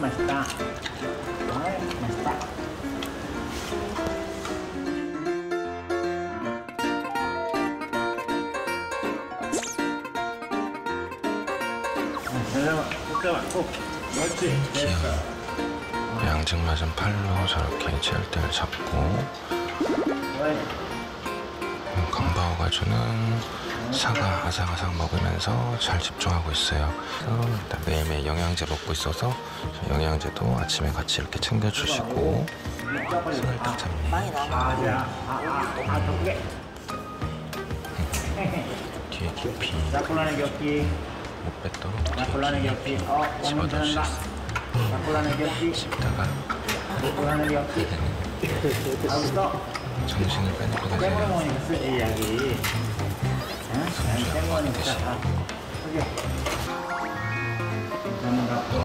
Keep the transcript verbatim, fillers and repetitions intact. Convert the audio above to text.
맛있다. 어이, 맛있다. 그렇지. 됐어. 양증맞은 팔로 저렇게 지혈대를 잡고, 강바오가 주는 사과 아삭아삭 먹으면서 잘 집중하고 있어요. 일단 매일매일 영양제 먹고 있어서 영양제도 아침에 같이 이렇게 챙겨주시고, 손을 딱 잡네. 뒤에 깊이 못 뱉도록 뒤에 깊이 집어넣을 수 있어요. 씹다가 정신을 빼놓게 되세요. 성주야, 먹이 드시고.